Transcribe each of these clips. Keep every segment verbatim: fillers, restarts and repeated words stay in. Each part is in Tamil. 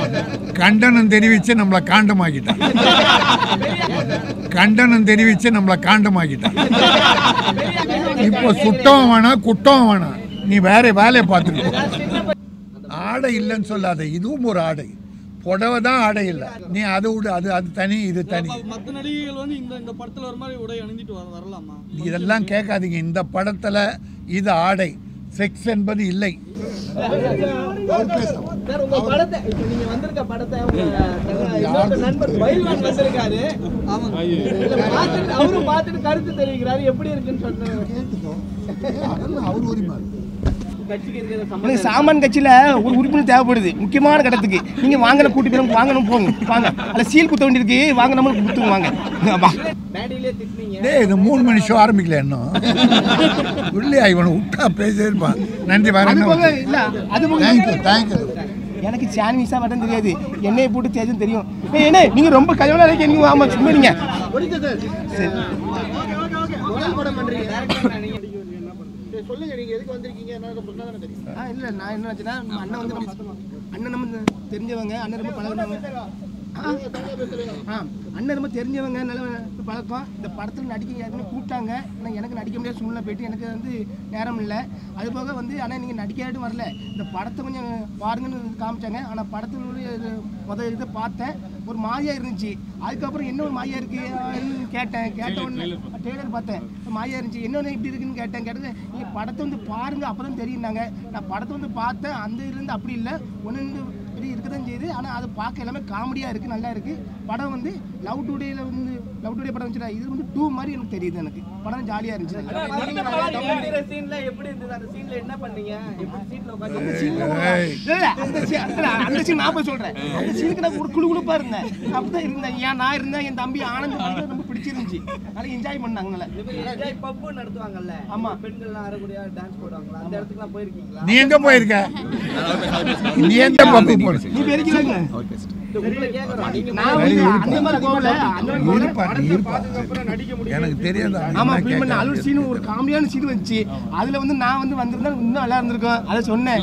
கண்டனம் தெரிவித்து நம்மளை காண்டமாக்கிட்டான். கண்டனம் தெரிவித்து நம்மளை காண்டமாக்கிட்டான். இப்போ சுட்டம் வேணாம், குட்டம் வேணாம், நீ வேற வேலையை பார்த்துருக்கோ. ஆடை இல்லைன்னு சொல்லாத, இதுவும் ஒரு ஆடை. புடவை தான் ஆடை இல்லை, நீ அதை விடு, அது அது தனி, இது தனி. மற்ற நடிகைகள் வந்து இந்த இந்த படத்தில் ஒரு மாதிரி உடை அணிந்துட்டு வரலாமா? இதெல்லாம் கேட்காதீங்க. இந்த படத்தில் இது ஆடை, செக்ஸ் என்பது இல்லை. சாமான் கட்சியில ஒரு உறுப்பினர் தேவைப்படுது முக்கியமான கட்டத்துக்கு. நீங்க வாங்கணும் கூட்டி போய் வாங்கணும் போங்க வாங்க, அதில் சீல் குத்த வேண்டியிருக்கு, வாங்க நம்ம குத்துங்க வாங்க. டேய், இது மூணு மணி ஷோ ஆரம்பிக்கல இன்னும். இல்லையா இவனை விட்டா பேசிட்டே இருப்பான். நன்றி வாங்க. Thank you thank you. எனக்கு சான்விஸா மட்டும் தெரியாது, எண்ணெயை போட்டு தேஜம் தெரியும். என்ன நீங்க ரொம்ப கல்யாணம் நினைக்க நீங்க ஆமா சும்மா நீங்க சொல்லுங்க, நீங்க எதுக்கு வந்திருக்கீங்க? இல்ல நான் என்ன நினைச்சேன்னா, அண்ணன் வந்து அண்ணன் நம்ம தெரிஞ்சவங்க, அண்ணன் ரொம்ப பழகினவங்க, அண்ணன் ரொம்ப தெரிஞ்சவங்க, நல்ல பழக்கம். இந்த படத்தில் நடிக்க ஏற்கனவே கூப்பிட்டாங்க, ஆனால் எனக்கு நடிக்க முடியாத சூழ்நிலை போயிட்டு எனக்கு வந்து நேரம் இல்லை. அது போக வந்து ஆனால் நீங்கள் நடிக்காட்டும் வரல, இந்த படத்தை கொஞ்சம் பாருங்கன்னு காமிச்சாங்க. ஆனால் படத்தினுடைய முதல் இதை பார்த்தேன், ஒரு மாயா இருந்துச்சு. அதுக்கப்புறம் என்ன ஒரு மாயா இருக்கு கேட்டேன், கேட்ட உடனே டெய்லர் பார்த்தேன், மாயா இருந்துச்சு, என்னொன்று இப்படி இருக்குன்னு கேட்டேன். கேட்டது நீங்கள் படத்தை வந்து பாருங்க அப்போ தான் தெரியுனாங்க. நான் படத்தை வந்து பார்த்தேன், அந்த இருந்து அப்படி இல்லை, ஒன்று இருக்கதான் செய்யுது. ஆனால் அது பார்க்க எல்லாமே காமெடியாக இருக்குது, நல்லா இருக்குது. படம் வந்து லவ் டுடேல வந்து லவ் டுடே படம் வந்துச்சுடா, இது வந்து டூ மாதிரி எனக்கு தெரியுது. எனக்கு படம் ஜாலியாக இருந்துச்சு. அந்த சீன் நான் போய் சொல்கிறேன், அந்த சீனுக்கு நான் ஒரு குழு குழுப்பாக இருந்தேன், அப்படிதான் இருந்தேன். ஏன் நான் இருந்தேன், என் தம்பி ஆனந்த் ரொம்ப பிடிச்சிருந்துச்சு, நல்லா என்ஜாய் பண்ணாங்கல்ல. பப்பு நடத்துவாங்கல்ல, ஆமா, பெண்கள் ஆடக்கூடிய டான்ஸ் போடுவாங்களா, அந்த இடத்துக்குலாம் போயிருக்கீங்களா? நீ எங்க போயிருக்க? நீ எந்த பப்பு போடு? நீ பெருக்கிலாங்க. எனக்கு தெரியாது. ஆமா, அலுவல் சீன் ஒரு காமெடியான சீன் வந்துச்சு. அதுல வந்து நான் வந்து வந்திருந்தா இன்னும் நல்லா இருந்திருக்கும். அதை சொன்னேன்.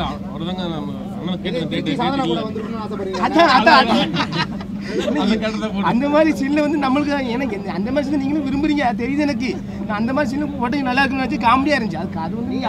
அந்த மாதிரி சீன்ல வந்து நம்மளுக்கு எனக்கு அந்த மாதிரி சீன் நீங்களும் விரும்புறீங்க தெரியுது எனக்கு. நான் அந்த மாதிரி சீன் போட்டு நல்லா இருக்குன்னு வச்சு காமெடியா இருந்துச்சு. அதுக்கு அது வந்து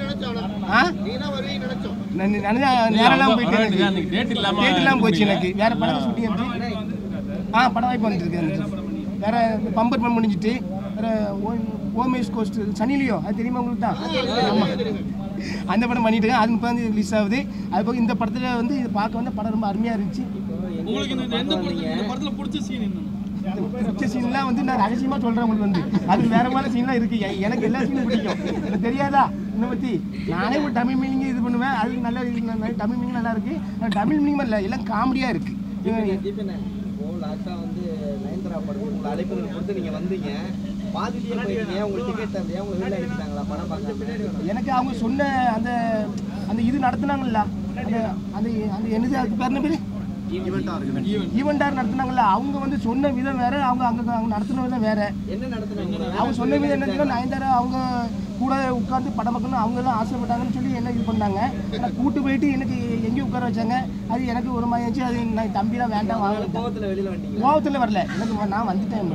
நேரம் போயிட்டு டேட் இல்லாம போச்சு எனக்கு. வேற படம் ஷூட்டிங் இருந்துச்சு. ஆ படம் வாய்ப்பு வந்துருக்கு. வேற பம்பர் பம் முடிஞ்சிட்டு வேற ஓமேஷ் கோஸ்ட் சனிலியோ அது தெரியுமா உங்களுக்கு தான்? ஆமா, அந்த படம் பண்ணிட்டு இருக்கேன். அது இப்போ வந்து ரிலீஸ் ஆகுது. அது போக இந்த படத்தில் வந்து இது பார்க்க வந்து படம் ரொம்ப அருமையாக இருந்துச்சு. உங்களுக்கு இந்த படத்தில் பிடிச்ச சீன் என்ன? பிடிச்ச சீன்லாம் வந்து நான் ரகசியமாக சொல்கிறேன் உங்களுக்கு. வந்து அது வேற மாதிரி சீன்லாம் இருக்குது. எனக்கு எல்லா சீனும் பிடிக்கும். எனக்கு தெரியாதா இன்னை பற்றி? நானே ஒரு தமிழ் மீனிங் இது பண்ணுவேன். அது நல்ல தமிழ் மீனிங் நல்லா இருக்குது. தமிழ் மீனிங் இல்லை, எல்லாம் காமெடியாக இருக்குது. லாஸ்ட்டாக வந்து நயன்தாரா படம் உங்களை அழைப்புகள் கொடுத்து நீங்கள் வந்தீங்க, பாதிலேயே போயிருக்கீங்க. உங்களுக்கு டிக்கெட் தரலையா? உங்களுக்கு வெளில அனுப்பிட்டாங்களா படம் பார்க்க? எனக்கு அவங்க சொன்ன அந்த அந்த இது நடத்துனாங்கல்ல, அந்த அந்த அந்த என்னது அதுக்கு பேர் என்ன பேர் ஈவெண்டார் நடத்துனாங்கல்ல, அவங்க வந்து சொன்ன விதம் வேற, அவங்க அங்கே அவங்க நடத்தின விதம் வேற. என்ன நடத்துனாங்க? அவங்க சொன்ன விதம் என்னன்னா, நயன்தாரா அவங்க கூட உட்காந்து படம் பார்க்கணும் அவங்க தான் ஆசைப்பட்டாங்கன்னு சொல்லி என்ன இது பண்ணாங்க. ஆனால் கூட்டு போயிட்டு எனக்கு எங்கேயும் உட்கார வச்சாங்க. அது எனக்கு ஒரு மாதிரி இருந்துச்சு. அது நான் தம்பிலாம் வேண்டாம் வாங்க. கோவத்தில் வெளியில் வந்தீங்க? கோவத்தில் வரல, எனக்கு நான் வந்துட்டேன்.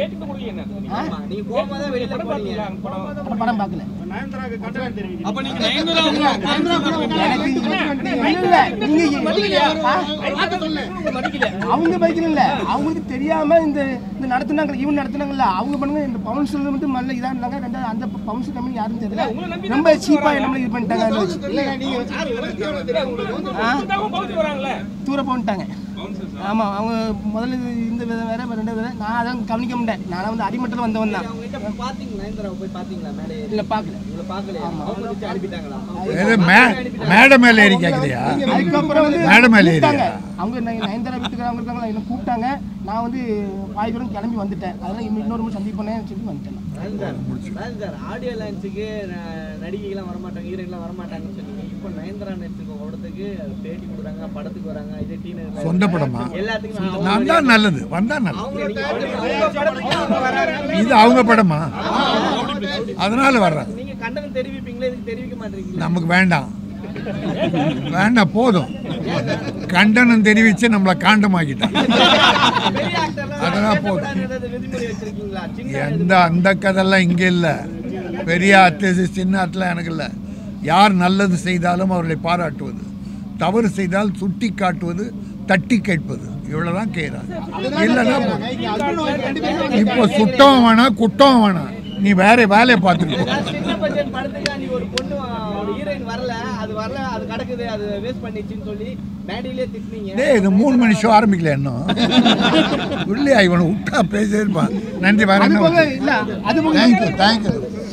படம் பார்க்கல. அவங்க பைக்கல இல்ல, அவங்களுக்கு தெரியாம இந்த நடத்துனாங்க, இவன் நடத்துனாங்கல்ல, அவங்க பண்ணுங்க. இந்த பவுன்சர் வந்து நல்ல இதா இருந்தாங்க. ரெண்டாவது அந்த பவுன்சர் கம்பெனி யாருன்னு தெரியல, ரொம்ப சீப்பா நம்மள இது பண்ணிட்டாங்க. தூர போட்டாங்க. ஆமா, அவங்க முதல்ல இந்த விதம் வேற, ரெண்டாவது வேற. நான் அதான் கவனிக்க முடியேன். நான் வந்து அடிமட்டத்தில் வந்தவன் தான். இல்ல பாக்கல. மேடம் மேல ஏறி கேக்குறியா? அதுக்கப்புறம் வந்து மேடம் மேல ஏறி அவங்க நயன்தாரா வீட்டுக்கு அவங்க இருக்காங்களா, என்ன கூப்பிட்டாங்க. நான் வந்து பாய் தூரம் கிளம்பி வந்துட்டேன். அதெல்லாம் இன்னொரு முறை சந்திப்பேன்னு சொல்லி வந்துட்டேன். ஆடியோ லான்ச்சுக்கு நடிகைகள்லாம் வரமாட்டாங்க, ஹீரோயின்லாம் வரமாட்டாங்கன்னு சொன்னீங்க. இப்போ நயன்தாரா நடிச்சிருக்க படத்துக்கு பேட்டி கொடுக்குறாங்க, படத்துக்கு வராங்க. இதே டீனர் சொந்த படமா? நான் தான் நல்லது வந்தா நல்லது. இது அவங்க படமா? அதனால வர்றாங்க. நீங்க கண்டனம் தெரிவிப்பீங்களா? இதுக்கு தெரிவிக்க மாட்டீங்களா? நமக்கு வேண்டாம், வேண்டாம், போதும். கண்டனம் தெரிவித்து நம்மளை காண்டமாக்கிட்டான். அதெல்லாம் போதும். எந்த அந்த கதெல்லாம் இங்கே இல்லை. பெரிய ஆர்டிஸ்ட் சின்ன ஆர்ட்லாம் எனக்கு இல்லை. யார் நல்லது செய்தாலும் அவர்களை பாராட்டுவது, தவறு செய்தால் சுட்டி காட்டுவது, தட்டி கேட்பது, இவ்வளோதான் கேட்குறாங்க. இல்லைன்னா இப்போ சுட்டம் வேணாம் குட்டம் வேணாம், நீ வேற வேலையை பார்த்துருக்கோ. இது மூணு மணி ஷோ ஆரம்பிக்கல இன்னும். இல்லையா இவனை விட்டா பேசே இருப்பான். நன்றி. வேற தேங்க்யூ தேங்க்யூ.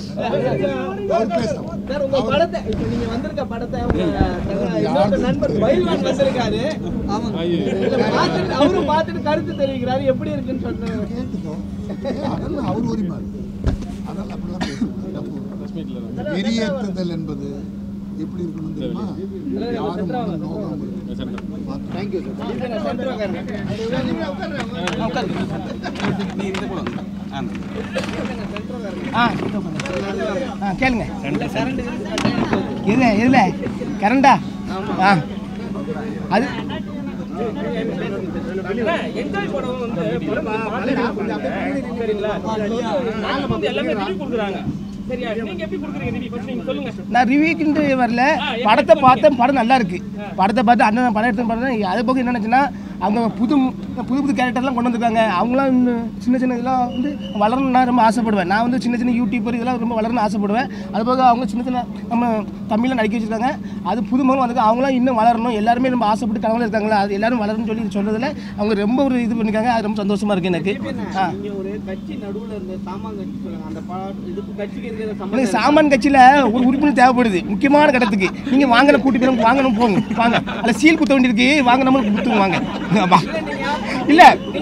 கருத்து தெரிவிக்கிறாரு, எப்படி இருக்குன்னு சொன்னாரு. அவர் உரிமை. அதெல்லாம் அப்படிலாம் வெளியேற்றுதல் என்பது எப்படி இருக்கணும் தெரியுமா? யாரும் கேளுங்க. எதுல எதுல கரண்டா? ஆ அது என்ஜாய் படம் வந்து எல்லாமே ரிவ்யூ கொடுக்குறாங்க. சரியா, நீங்க எப்படி கொடுக்குறீங்க ரிவ்யூ? ஃபர்ஸ்ட் நீங்க சொல்லுங்க. நான் ரிவ்யூக்கு வரல, படத்தை பார்த்தேன். படம் நல்லா இருக்கு. படத்தை பார்த்து அண்ணன் படம் எடுத்து பார்த்தேன். அது போக என்னச்சுன்னா அவங்க புது புது புது கேரக்டர்லாம் கொண்டு வந்திருக்காங்க. அவங்களாம் இன்னும் சின்ன சின்ன இதெல்லாம் வந்து வளரணும்னா ரொம்ப ஆசைப்படுவேன். நான் வந்து சின்ன சின்ன யூடியூபர் இதெல்லாம் ரொம்ப வளரணும்னு ஆசைப்படுவேன். அது போக அவங்க சின்ன சின்ன நம்ம தமிழில் நடிக்க வச்சுருக்காங்க. அது புது முகம் வந்து அவங்களாம் இன்னும் வளரணும். எல்லாருமே ரொம்ப ஆசைப்பட்டு கனவுல இருக்காங்களா, அது எல்லாரும் வளரணும்னு சொல்லி சொல்றதுல அவங்க ரொம்ப ஒரு இது பண்ணியிருக்காங்க. அது ரொம்ப சந்தோஷமா இருக்கு எனக்கு. எனக்கு சாமான் கட்சியில் ஒரு உறுப்பினர் தேவைப்படுது முக்கியமான கட்டத்துக்கு. நீங்கள் வாங்கின கூட்டி பேரும் வாங்கணும் போங்க வாங்க. அதில் சீல் குத்த வேண்டியிருக்கு, வாங்க நம்மளுக்கு கொடுத்துருங்க வாங்க. இல்ல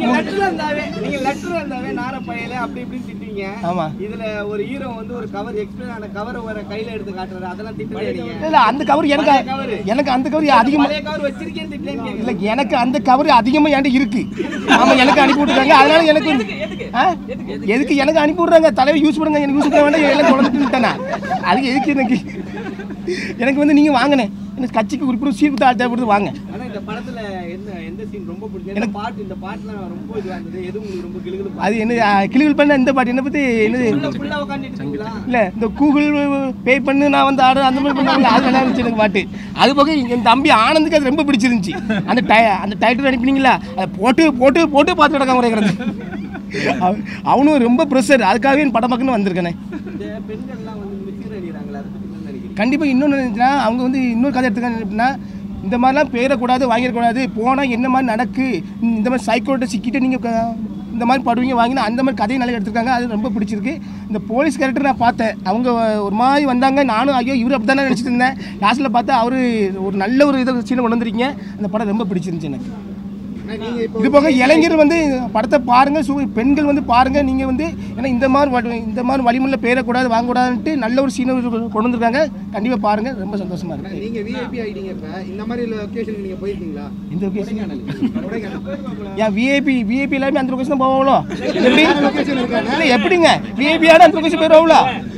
ஆமா இதுல ஒரு ஹீரோ வந்து ஒரு கவர் எக்ஸ்பிளைன் ஆன கவர் வர கையில எடுத்து காட்டுறாரு, அதெல்லாம் திட்டுறீங்க. இல்ல அந்த கவர் எனக்கு எனக்கு அந்த கவர் அதிகமா கவர் வச்சிருக்கேன்னு திட்டுறீங்க. இல்ல எனக்கு அந்த கவர் அதிகமா என்கிட்ட இருக்கு. ஆமா எனக்கு அனுப்பி விட்டுருக்காங்க. அதனால எனக்கு எதுக்கு எனக்கு அனுப்பி விடுறாங்க. தலைவர் யூஸ் பண்ணுங்க, எனக்கு யூஸ் பண்ண வேண்டாம், எல்லாம் குழந்தைட்டுட்டேனா அதுக்கு எதுக்கு எனக்கு எனக்கு வந்து நீங்க வாங்கினேன் எனக்கு கட்சிக்கு உறுப்பினர் சீர் குத்த தேவைப்படுது வாங்க. இந்த படத்துல என்ன எந்த சீன் ரொம்ப பிடிச்சது? எனக்கு பாட்டு இந்த பாட்டுலாம் ரொம்ப இதுவா இருந்தது. எது உங்களுக்கு ரொம்ப கிளுகிளு? அது என்ன கிளுகிளு பண்ண இந்த பாட்டு என்ன பத்தி என்னது ஃபுல்லா உட்கார்ந்துட்டு இருக்கீங்களா? இல்ல இந்த கூகுள் பே பண்ணு நான் வந்து ஆடு அந்த மாதிரி பண்ணாங்க. அது நல்லா இருந்துச்சு எனக்கு பாட்டு. அது போக என் தம்பி ஆனந்துக்கு அது ரொம்ப பிடிச்சிருந்துச்சு. அந்த டை அந்த டைட்டில் அனுப்பினீங்களா அதை போட்டு போட்டு போட்டு பார்த்து கிடக்காங்க ஒரே கிடந்து. அவனும் ரொம்ப ப்ரெஷர். அதுக்காகவே என் படம் பக்கம்னு வந்திருக்கேனே. பெண்கள்லாம் வந்து மிஸ்யூர் அடிக்கிறாங்களா, அதை பத்தி என்ன நினைக்கிறீங்க? கண்டிப்பாக இன்னொன்று நினைச்சுன்னா அவங்க வந்து இன்னொரு கதை எடுத்துக்காங்க. எப்படின்னா இந்த மாதிரிலாம் பேரக்கூடாது, வாங்கிடக்கூடாது, போனால் என்ன மாதிரி நடக்கு, இந்த மாதிரி சைக்கோட்டை சிக்கிட்டு நீங்கள் இந்த மாதிரி படுவீங்க வாங்கினா அந்த மாதிரி கதையை நல்லா எடுத்துருக்காங்க. அது ரொம்ப பிடிச்சிருக்கு. இந்த போலீஸ் கேரக்டர் நான் பார்த்தேன். அவங்க ஒரு மாதிரி வந்தாங்க. நானும் ஐயோ இவர் அப்படி தானே நினச்சிட்டு இருந்தேன். லாஸ்ட்டில் பார்த்தா அவர் ஒரு நல்ல ஒரு இதை சீனை கொண்டு வந்திருக்கீங்க. அந்த படம் ரொம்ப பிடிச்சிருந்துச்சு எனக்கு. இது போக இளைஞர் வந்து படத்தை பாருங்க, சூ பெண்கள் வந்து பாருங்க. நீங்க வந்து ஏன்னா இந்த மாதிரி இந்த மாதிரி வழிமுறையில பேரக்கூடாது வாங்கக்கூடாதுன்ட்டு நல்ல ஒரு சீனை கொண்டு வந்திருக்காங்க. கண்டிப்பா பாருங்க, ரொம்ப சந்தோஷமா இருக்கு. நீங்க விஐபி ஆயிட்டீங்க. இப்ப இந்த மாதிரி லொகேஷனுக்கு நீங்க போயிருக்கீங்களா? இந்த லொகேஷன் ஏன் விஐபி விஐபி எல்லாமே அந்த லொகேஷன் தான் போவாங்களோ? எப்படி இல்லை எப்படிங்க விஐபி ஆன அந்த லொகேஷன் போயிடுவாங்களோ?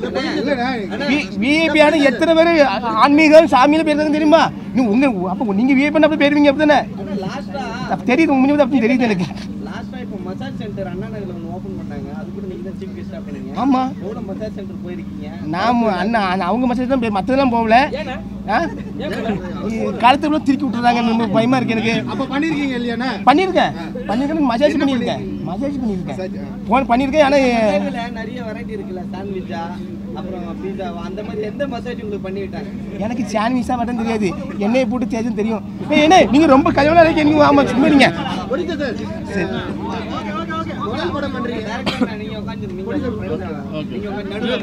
விஐபி ஆன எத்தனை பேர் ஆன்மீகம் சாமியில போயிருக்காங்க தெரியுமா? உங்க அப்போ நீங்க விஐபி பண்ண அப்படி போயிருவீங்க அப்படித்தானே? தெரியுது உங்க அப்படி தெரியுது எனக்கு. லாஸ்டா இப்போ மசாஜ் சென்டர் அண்ணா நகர்ல ஒன்று ஓபன் பண்ணாங்க. அது கூட நீங்க தான் சீஃப் கெஸ்டா பண்ணீங்க. ஆமா எவ்வளோ மசாஜ் சென்டர் போயிருக்கீங்க? நாம அண்ணா அவங்க மசாஜ் தான் மற்றதெல்லாம் போகல. காலத்துக்குள்ள திருக்கி விட்டுறாங்க. ரொம்ப பயமா இருக்கு எனக்கு. அப்ப பண்ணிருக்கீங்க இல்லையாண்ணா? பண்ணிருக்கேன் பண்ணிருக்கேன் மசாஜ் பண்ணிருக்கேன் மசாஜ் பண்ணிருக்கேன் போன் பண்ணிருக்கேன். ஆனா நிறைய வெரைட்டி இருக்குல்ல, சாண்ட்விச்சா அப்புறம் பீஸா அந்த மாதிரி எந்த மசாஜ் உங்களுக்கு பண்ணி விட்டாங்க? எனக்கு சாண்ட்விச்சா மட்டும் தெரியாது, எண்ணெயை போட்டு தேய்ச்சும் தெரியும். என்ன நீங்க ரொம்ப கல்யாணம் இருக்கு நீங்க. ஆமா சும்மா நீங்க சரி முதல் படம் பண்றீங்க. நீங்க உட்காந்து நீங்க நடுவுல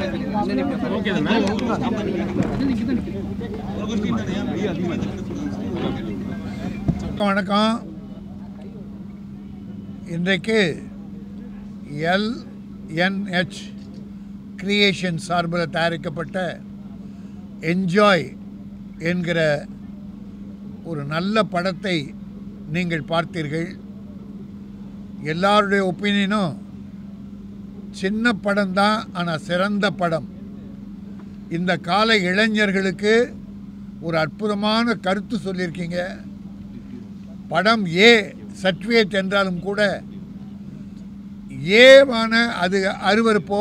வணக்கம். இன்றைக்கு எல்என்ஹெச் கிரியேஷன் சார்பில் தயாரிக்கப்பட்ட என்ஜாய் என்கிற ஒரு நல்ல படத்தை நீங்கள் பார்த்தீர்கள். எல்லாருடைய ஒப்பீனியனும் சின்ன படம் தான், ஆனால் சிறந்த படம். இந்த கால இளைஞர்களுக்கு ஒரு அற்புதமான கருத்து சொல்லியிருக்கீங்க. படம் ஏ சர்டிஃபிகேட் என்றாலும் கூட ஏவான அது அருவருப்போ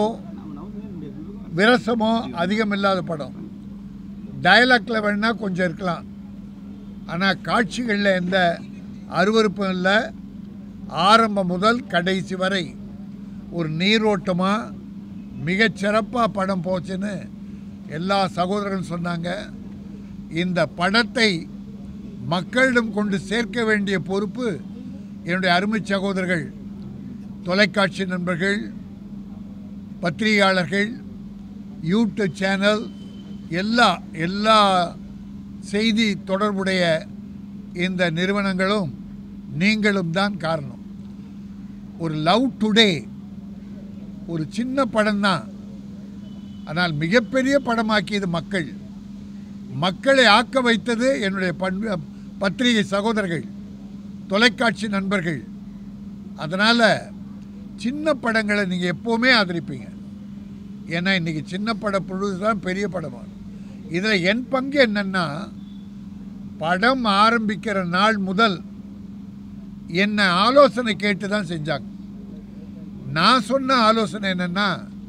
விரசமோ அதிகம் இல்லாத படம். டயலாக்டில் வேணால் கொஞ்சம் இருக்கலாம், ஆனால் காட்சிகளில் எந்த அருவருப்பும் இல்லை. ஆரம்பம் முதல் கடைசி வரை ஒரு நீரோட்டமாக மிகச்சிறப்பாக படம் போச்சுன்னு எல்லா சகோதரர்களும் சொன்னாங்க. இந்த படத்தை மக்களிடம் கொண்டு சேர்க்க வேண்டிய பொறுப்பு என்னுடைய அருமை சகோதரர்கள், தொலைக்காட்சி நண்பர்கள், பத்திரிகையாளர்கள், யூடியூப் சேனல், எல்லா எல்லா செய்தி தொடர்புடைய இந்த நிறுவனங்களும் நீங்களும் தான் காரணம். ஒரு லவ் டுடே ஒரு சின்ன படம் தான், ஆனால் மிகப்பெரிய படமாக்கியது மக்கள். மக்களை ஆக்க வைத்தது என்னுடைய பண்பு பத்திரிகை சகோதரர்கள், தொலைக்காட்சி நண்பர்கள். அதனால் சின்ன படங்களை நீங்கள் எப்போவுமே ஆதரிப்பீங்க. ஏன்னா இன்றைக்கி சின்ன பட ப்ரொடியூசர் தான் பெரிய படமாக. இதில் என் பங்கு என்னென்னா, படம் ஆரம்பிக்கிற நாள் முதல் என்னை ஆலோசனை கேட்டு தான் செஞ்சாங்க. நான் சொன்ன ஆலோசனை என்னென்னா,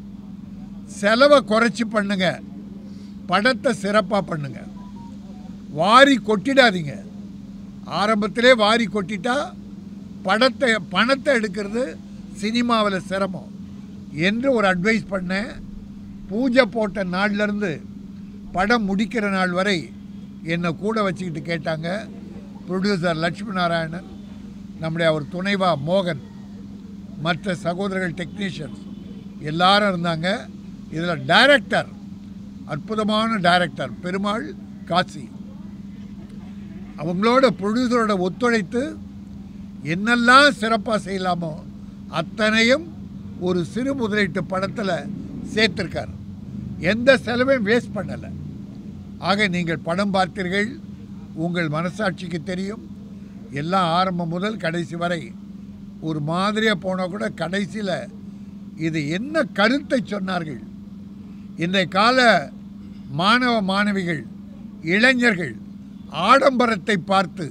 செலவை குறைச்சி பண்ணுங்க, படத்தை சிறப்பாக பண்ணுங்க, வாரி கொட்டிடாதீங்க. ஆரம்பத்திலே வாரி கொட்டிட்டா படத்தை பணத்தை எடுக்கிறது சினிமாவில் சிரமம் என்று ஒரு அட்வைஸ் பண்ணேன். பூஜை போட்ட நாள்லேருந்து படம் முடிக்கிற நாள் வரை என்னை கூட வச்சுக்கிட்டு கேட்டாங்க. ப்ரொடியூசர் லட்சுமி நாராயணன், நம்முடைய அவர் துணைவா மோகன், மற்ற சகோதரர்கள், டெக்னீஷியன்ஸ் எல்லாரும் இருந்தாங்க. இதில் டைரக்டர், அற்புதமான டைரக்டர் பெருமாள் காசி, அவங்களோட ப்ரொடியூசரோட ஒத்துழைத்து என்னெல்லாம் சிறப்பாக செய்யலாமோ அத்தனையும் ஒரு சிறு முதலீட்டு படத்தில் சேர்த்துருக்கார். எந்த செலவையும் வேஸ்ட் பண்ணலை. ஆக நீங்கள் படம் பார்த்தீர்கள், உங்கள் மனசாட்சிக்கு தெரியும். எல்லாம் ஆரம்பம் முதல் கடைசி வரை ஒரு மாதிரியாக போனால் கூட கடைசியில் இது என்ன கருத்தை சொன்னார்கள். இன்றைய கால மாணவ மாணவிகள், இளைஞர்கள் ஆடம்பரத்தை பார்த்து,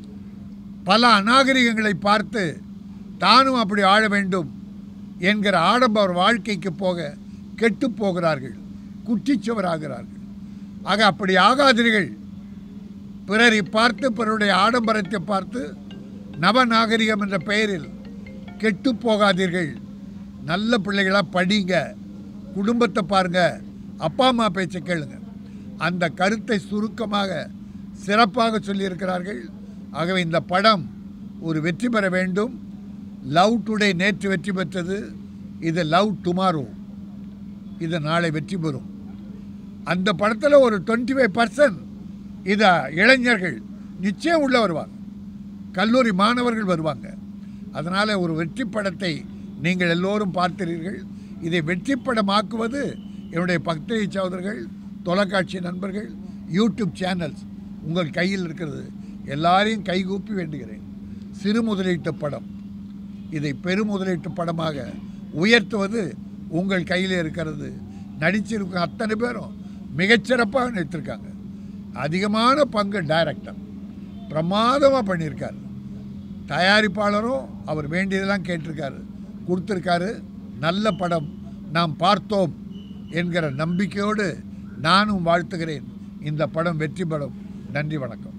பல அநாகரிகங்களை பார்த்து தானும் அப்படி ஆழ வேண்டும் என்கிற ஆடம்பர வாழ்க்கைக்கு போக கெட்டு போகிறார்கள், குட்டிச்சுவராகிறார்கள். ஆக அப்படி ஆகாதீர்கள். பிறரை பார்த்து, பிறருடைய ஆடம்பரத்தை பார்த்து நவநாகரிகம் என்ற பெயரில் கெட்டு போகாதீர்கள். நல்ல பிள்ளைகளாக படிங்க, குடும்பத்தை பாருங்கள், அப்பா அம்மா பேச்சை கேளுங்க. அந்த கருத்தை சுருக்கமாக சிறப்பாக சொல்லியிருக்கிறார்கள். ஆகவே இந்த படம் ஒரு வெற்றி பெற வேண்டும். லவ் டுடே நேற்று வெற்றி பெற்றது, இது லவ் டுமாரோ, இது நாளை வெற்றி பெறும். அந்த படத்தில் ஒரு டுவெண்ட்டி ஃபைவ் பர்சன்ட் இதை இளைஞர்கள் நிச்சயம் உள்ளே வருவாங்க, கல்லூரி மாணவர்கள் வருவாங்க. அதனால் ஒரு வெற்றி படத்தை நீங்கள் எல்லோரும் பார்க்கிறீர்கள். இதை வெற்றி படமாக்குவது என்னுடைய பத்திரிகை சகோதரர்கள், தொலைக்காட்சி நண்பர்கள், யூடியூப் சேனல்ஸ் உங்கள் கையில் இருக்கிறது. எல்லாரையும் கைகூப்பி வேண்டுகிறேன். சிறு முதலீட்டு படம், இதை பெரு முதலீட்டு படமாக உயர்த்துவது உங்கள் கையில் இருக்கிறது. நடிச்சிருக்க அத்தனை பேரும் மிகச்சிறப்பாக நடித்திருக்காங்க. அதிகமான பங்கு டைரக்டர் பிரமாதமாக பண்ணியிருக்கார். தயாரிப்பாளரும் அவர் வேண்டியதெல்லாம் கேட்டிருக்காரு, கொடுத்துருக்காரு. நல்ல படம் நாம் பார்த்தோம் என்கிற நம்பிக்கையோடு நானும் வாழ்த்துகிறேன். இந்த படம் வெற்றி பெறும். நன்றி, வணக்கம்.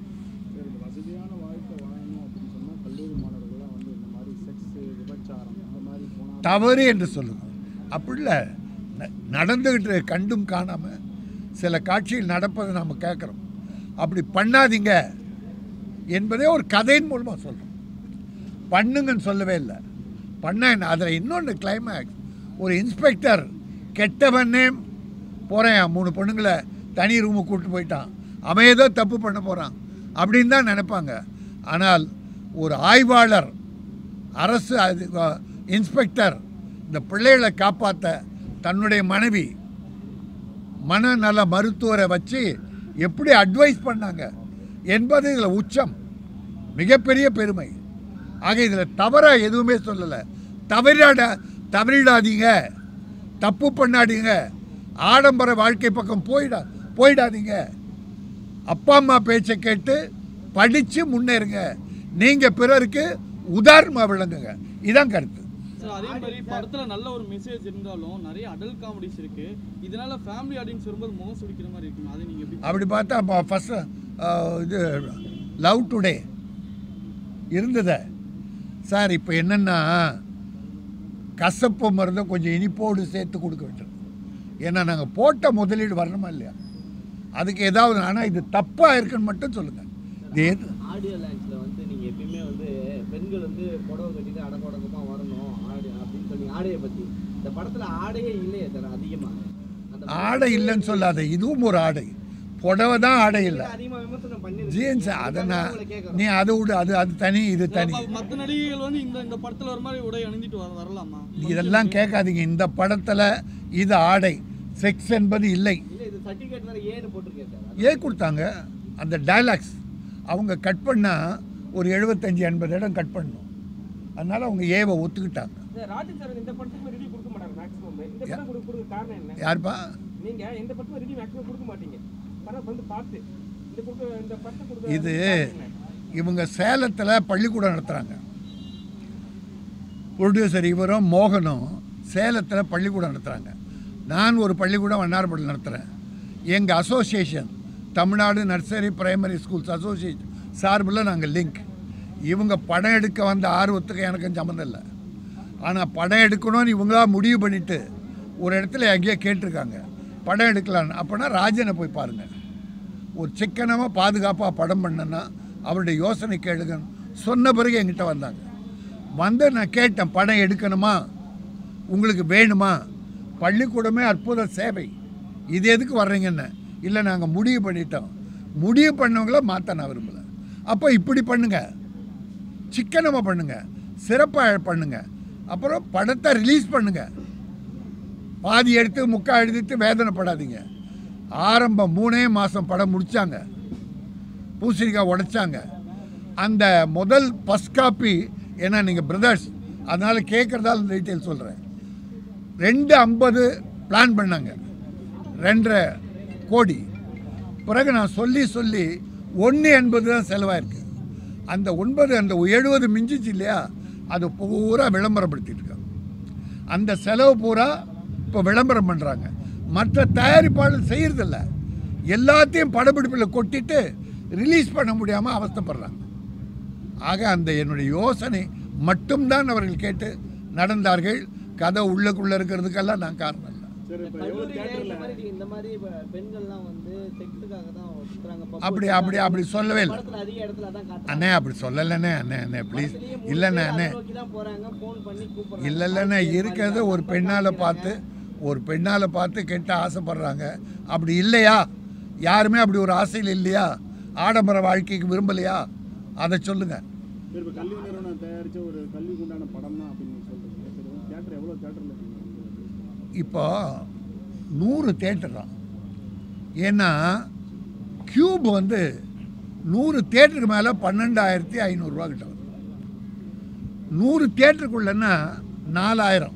தவறு என்று சொல்லுங்க, அப்படி இல்லை. நடந்துக்கிட்டு கண்டும் காணாமல் சில காட்சிகள் நடப்பதை நம்ம கேட்குறோம். அப்படி பண்ணாதீங்க என்பதே ஒரு கதையின் மூலமாக சொல்கிறோம். பண்ணுங்கன்னு சொல்லவே இல்லை. பண்ண அதில் இன்னொன்று கிளைமேக்ஸ், ஒரு இன்ஸ்பெக்டர் கெட்டவனே போகிறேன், மூணு பொண்ணுங்களை தனி ரூமுக்கு கூப்பிட்டு போயிட்டான், அவன் ஏதோ தப்பு பண்ண போகிறான் அப்படின்னு தான் நினைப்பாங்க. ஆனால் ஒரு ஆய்வாளர், அரசு அது இன்ஸ்பெக்டர் இந்த பிள்ளைகளை காப்பாற்ற தன்னுடைய மனைவி மனநல மருத்துவரை வச்சு எப்படி அட்வைஸ் பண்ணாங்க என்பது இதில் உச்சம், மிகப்பெரிய பெருமை. ஆக இதில் தவறாக எதுவுமே சொல்லலை. தவறிட தவறிடாதீங்க, தப்பு பண்ணாதீங்க, ஆடம்பர வாழ்க்கை பக்கம் போயிடா போயிடாதீங்க. அப்பா அம்மா பேச்சை கேட்டு படித்து முன்னேறுங்க. நீங்கள் பிறருக்கு உதாரணமாக விளங்குங்க. இதான் கருத்து. சார் அதே மாதிரி படத்துல நல்ல ஒரு மெசேஜ் இருந்தாலும் நிறைய அடல்ட் காமெடிஸ் இருக்கு. இதனால ஃபேமிலி ஆடியன்ஸ் வரும்போது முகம் சுடிக்கிற மாதிரி இருக்கு. அதை நீங்க எப்படி அப்படி பார்த்தா ஃபர்ஸ்ட் இது லவ் டுடே இருந்தது சார். இப்போ என்னென்னா கசப்பு மருந்தை கொஞ்சம் இனிப்போடு சேர்த்து கொடுக்க வேண்டும். ஏன்னா நாங்கள் போட்ட முதலீடு வரணுமா இல்லையா? அதுக்கு ஏதாவது ஆனால் இது தப்பாக இருக்குன்னு மட்டும் சொல்லுங்கள். இது எது ஆடியோ லான்ச்சில் வந்து நீங்கள் எப்பயுமே வந்து பெண்கள் வந்து புடவை கட்டிட்டு அடக்கொடக்கமாக வரணும் ஆடி அப்படின்னு சொல்லி ஆடையை பற்றி இந்த படத்தில் ஆடையே இல்லையே சார் அதிகமாக. ஆடை இல்லைன்னு சொல்லாத, இதுவும் ஒரு ஆடை. புடவை தான் ஆடை இல்லை, அதிகமாக விமர்சனம் பண்ணி ஜீன்ஸ். அதை நான் நீ அதை விடு, அது அது தனி, இது தனி. மற்ற நடிகைகள் வந்து இந்த இந்த படத்துல ஒரு மாதிரி உடை அணிந்துட்டு வர வரலாமா? இதெல்லாம் கேட்காதீங்க. இந்த படத்தில் இது ஆடை, செக்ஸ் என்பது இல்லை. இல்லை இது சர்டிஃபிகேட் வேறு ஏன்னு போட்டிருக்கேன் சார். ஏன் கொடுத்தாங்க? அந்த டைலாக்ஸ் அவங்க கட் பண்ணால் ஒரு எழுபத்தஞ்சி எண்பது இடம் கட் பண்ணணும். அதனால அவங்க ஏவை ஒத்துக்கிட்டாங்க. ராஜன் சார் இந்த படத்துக்கு ரிவ்யூ கொடுக்க மாட்டாங்க மேக்ஸிமம். இந்த படம் கொடுக்க கொடுக்க காரணம் என்ன? யாருப்பா? நீங்க இந்த படத்துக்கு ரிவ்யூ மேக்ஸிமம் கொடுக்க மாட்டீங்க. படம் வந்து பார்த்து இந்த கொடுக்க இந்த படத்தை கொடுக்க இது இவங்க சேலத்தில் பள்ளிக்கூடம் நடத்துகிறாங்க. ப்ரொடியூசர் இவரும் மோகனும் சேலத்தில் பள்ளிக்கூடம் நடத்துகிறாங்க. நான் ஒரு பள்ளிக்கூடம் வண்ணாரப்பட்டில் நடத்துகிறேன். எங்கள் association Tamil Nadu nursery primary schools association சார்பில் நாங்கள் லிங்க். இவங்க படம் எடுக்க வந்த ஆர்வத்துக்கு எனக்கு சம்மந்தம் இல்லை. ஆனால் படம் எடுக்கணும்னு இவங்களா முடிவு பண்ணிவிட்டு ஒரு இடத்துல எங்கேயோ கேட்டிருக்காங்க படம் எடுக்கலான்னு. அப்போனா ராஜனை போய் பாருங்கள். ஒரு சிக்கனமாக பாதுகாப்பாக படம் பண்ணேன்னா அவருடைய யோசனை கேளுங்கன்னு சொன்ன பிறகு என்கிட்ட வந்தாங்க. வந்து நான் கேட்டேன், படம் எடுக்கணுமா, உங்களுக்கு வேணுமா? பள்ளிக்கூடமே அற்புத சேவை, இது எதுக்கு வர்றீங்கன்னு. இல்லை நாங்கள் முடிவு பண்ணிட்டோம். முடிவு பண்ணவங்கள மாற்ற நான் விரும்பலை. அப்போ இப்படி பண்ணுங்கள், சிக்கனமாக பண்ணுங்கள், சிறப்பாக பண்ணுங்கள். அப்புறம் படத்தை ரிலீஸ் பண்ணுங்கள். பாதி எடுத்து முக்கால் எடுத்து வேதனைப்படாதீங்க. ஆரம்பம் மூணே மாதம் படம் முடித்தாங்க, பூசணிக்காய் உடைச்சாங்க. அந்த முதல் ஃபஸ்ட் காப்பி, ஏன்னா நீங்கள் பிரதர்ஸ் அதனால் கேட்குறதால டீட்டெயில் சொல்கிறேன். ரெண்டு ஐம்பது பிளான் பண்ணாங்க, ரெண்டரை கோடி. பிறகு நான் சொல்லி சொல்லி ஒன்று எண்பது தான் செலவாயிருக்கு. அந்த ஒன்பது அந்த எழுபது மிஞ்சிச்சு இல்லையா, அது பூரா விளம்பரப்படுத்திட்டு இருக்காங்க. அந்த செலவு பூரா இப்போ விளம்பரம் பண்ணுறாங்க. மற்ற தயாரிப்பாளர் செய்கிறதில்ல, எல்லாத்தையும் படப்பிடிப்பில் கொட்டிட்டு ரிலீஸ் பண்ண முடியாமல் அவஸ்தைப்படுறாங்க. ஆக அந்த என்னுடைய யோசனை மட்டும்தான் அவர்கள் கேட்டு நடந்தார்கள். கதை உள்ளுக்குள்ளே இருக்கிறதுக்கெல்லாம் நான் காரணம் இல்லை. இந்த மாதிரி பெண்கள்லாம் வந்து செக்ஸுக்காக தான் சுத்துறாங்க. அப்படி அப்படி அப்படி சொல்லவே இல்லை அதிக இடத்துல தான் காட்டுறாங்க. அண்ணே, அப்படி சொல்லலைண்ணே. அண்ணே அண்ணே ப்ளீஸ். இல்லைண்ணே அண்ணே, போறாங்க ஃபோன் பண்ணி கூப்பிடுறாங்க. இல்லை இல்லைண்ணே, இருக்கிறது ஒரு பெண்ணால் பார்த்து ஒரு பெண்ணால் பார்த்து கெட்ட ஆசைப்படுறாங்க. அப்படி இல்லையா? யாருமே அப்படி ஒரு ஆசையில் இல்லையா? ஆடம்பர வாழ்க்கைக்கு விரும்பலையா? அதை சொல்லுங்கள். இப்போ கல்வி நிறுவனம் தயாரித்த ஒரு கல்விக்கு உண்டான படம் தான் அப்படின்னு சொல்கிறீங்க. தியேட்டர் எவ்வளோ தியேட்டரில் இப்போ நூறு தேட்டர் தான். ஏன்னா கியூப் வந்து நூறு தேட்டருக்கு மேலே பன்னெண்டாயிரத்தி ஐநூறுரூவா கிட்ட வரும். நூறு தேட்டருக்குள்ளன்னா நாலாயிரம்.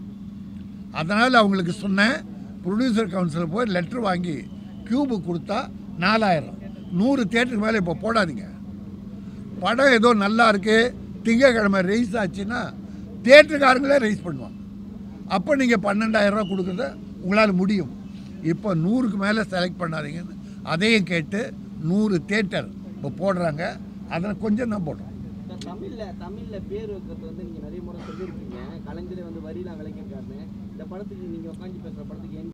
அதனால் அவங்களுக்கு சொன்னேன், ப்ரொடியூசர் கவுன்சிலில் போய் லெட்ரு வாங்கி கியூபு கொடுத்தா நாலாயிரம். நூறு தேட்டருக்கு மேலே இப்போ போடாதீங்க. படம் ஏதோ நல்லா இருக்குது, திங்கக்கிழமை ரைஸ் ஆச்சுன்னா தேட்டருக்காரங்களே ரைஸ் பண்ணுவாங்க. அப்போ நீங்கள் பன்னெண்டாயிரரூவா கொடுக்குறத உங்களால் முடியும். இப்போ நூறுக்கு மேலே செலக்ட் பண்ணாதீங்கன்னு அதையும் கேட்டு நூறு தேட்டர் இப்போ போடுறாங்க. அதில் கொஞ்சம் தான் போடுறோம். தமிழில் தமிழில் பேர் வைக்கிறது வந்து நீங்கள் நிறைய முறை சொல்லியிருக்கீங்க. கலைஞரே வந்து வரிலாம் விளக்கியிருக்காருன்னு. இந்த படத்துக்கு நீங்கள் உட்காந்து பேசுகிற படத்துக்கு